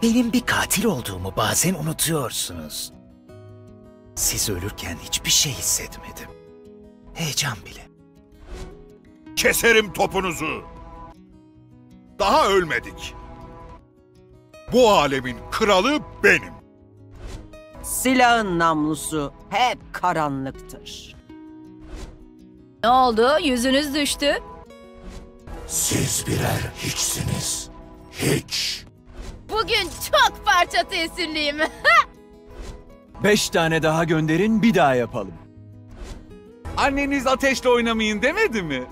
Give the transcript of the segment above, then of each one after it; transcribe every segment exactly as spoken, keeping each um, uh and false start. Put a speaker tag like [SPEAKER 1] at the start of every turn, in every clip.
[SPEAKER 1] Benim bir katil olduğumu bazen unutuyorsunuz. Siz ölürken hiçbir şey hissetmedim. Heyecan bile.
[SPEAKER 2] Keserim topunuzu. Daha ölmedik. Bu alemin kralı benim.
[SPEAKER 3] Silahın namlusu hep karanlıktır.
[SPEAKER 4] Ne oldu? Yüzünüz düştü.
[SPEAKER 5] Siz birer hiçsiniz. Hiç.
[SPEAKER 4] Bugün çok parça tesirliyim.
[SPEAKER 6] Beş tane daha gönderin, bir daha yapalım.
[SPEAKER 7] Anneniz ateşle oynamayın demedi mi?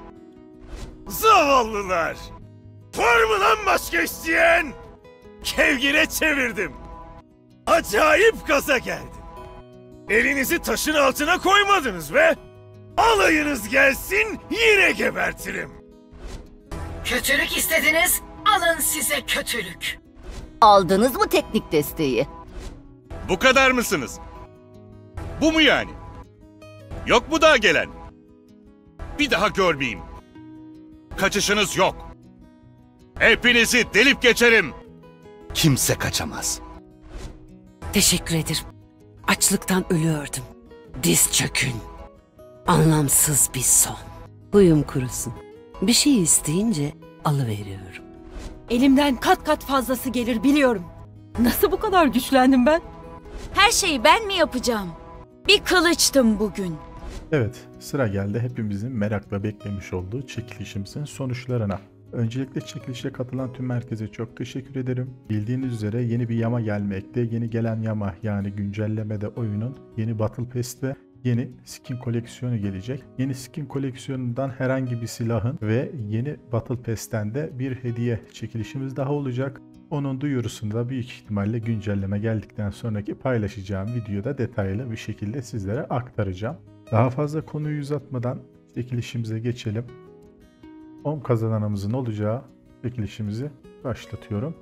[SPEAKER 2] Zavallılar. Var mı lan başka isteyen? Kevgire çevirdim. Acayip gaza geldim. Elinizi taşın altına koymadınız be. Alayınız gelsin yine gebertirim.
[SPEAKER 8] Kötülük istediniz, alın size kötülük.
[SPEAKER 9] Aldınız mı teknik desteği?
[SPEAKER 2] Bu kadar mısınız? Bu mu yani? Yok mu daha gelen? Bir daha görmeyeyim. Kaçışınız yok. Hepinizi delip geçerim. Kimse kaçamaz.
[SPEAKER 10] Teşekkür ederim. Açlıktan ölüyordum. Diz çökün. Anlamsız bir son. Huyum kurusun. Bir şey isteyince alıveriyorum.
[SPEAKER 11] Elimden kat kat fazlası gelir biliyorum. Nasıl bu kadar güçlendim ben?
[SPEAKER 4] Her şeyi ben mi yapacağım? Bir kılıçtım bugün.
[SPEAKER 12] Evet, sıra geldi hepimizin merakla beklemiş olduğu çekilişimizin sonuçlarına. Öncelikle çekilişe katılan tüm herkese çok teşekkür ederim. Bildiğiniz üzere yeni bir yama gelmekte. Yeni gelen yama, yani güncellemede oyunun yeni Battle Pass ve yeni skin koleksiyonu gelecek. Yeni skin koleksiyonundan herhangi bir silahın ve yeni Battle Pass'ten de bir hediye çekilişimiz daha olacak. Onun duyurusunu da büyük ihtimalle güncelleme geldikten sonraki paylaşacağım videoda detaylı bir şekilde sizlere aktaracağım. Daha fazla konuyu uzatmadan çekilişimize geçelim. on kazananımızın olacağı çekilişimizi başlatıyorum.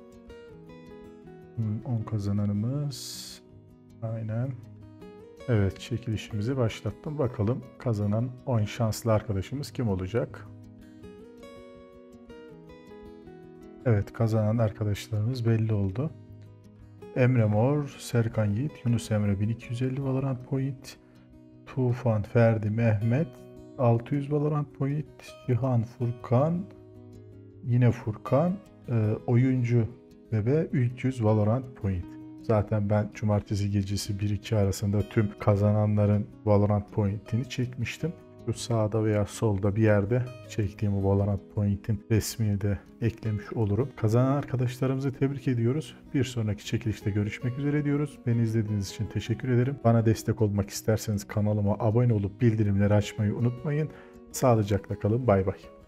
[SPEAKER 12] on kazananımız. Aynen. Evet, çekilişimizi başlattım. Bakalım kazanan on şanslı arkadaşımız kim olacak? Evet, kazanan arkadaşlarımız belli oldu. Emre Mor, Serkan Yiğit, Yunus Emre bin iki yüz elli Valorant Point, Tufan, Ferdi, Mehmet altı yüz Valorant Point, Cihan, Furkan, yine Furkan, e, oyuncu bebe üç yüz Valorant Point. Zaten ben cumartesi gecesi bir iki arasında tüm kazananların Valorant Point'ini çekmiştim. Şu sağda veya solda bir yerde çektiğim o Valorant Point'in resmini de eklemiş olurum. Kazanan arkadaşlarımızı tebrik ediyoruz. Bir sonraki çekilişte görüşmek üzere diyoruz. Beni izlediğiniz için teşekkür ederim. Bana destek olmak isterseniz kanalıma abone olup bildirimleri açmayı unutmayın. Sağlıcakla kalın. Bay bay.